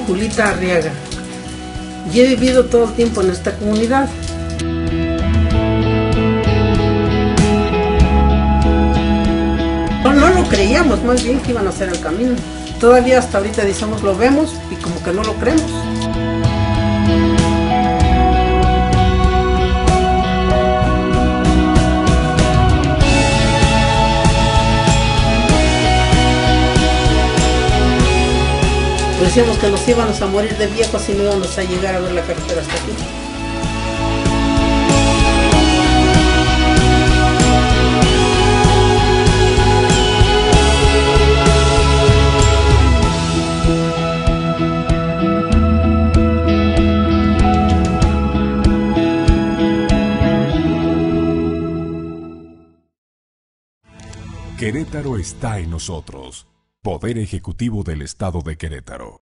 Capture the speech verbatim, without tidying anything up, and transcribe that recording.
Julita Arriaga y he vivido todo el tiempo en esta comunidad. No, no lo creíamos, más bien que iban a hacer el camino. Todavía hasta ahorita decimos lo vemos y como que no lo creemos. Decíamos que nos íbamos a morir de viejos y no íbamos a llegar a ver la carretera hasta aquí. Querétaro está en nosotros. Poder Ejecutivo del Estado de Querétaro.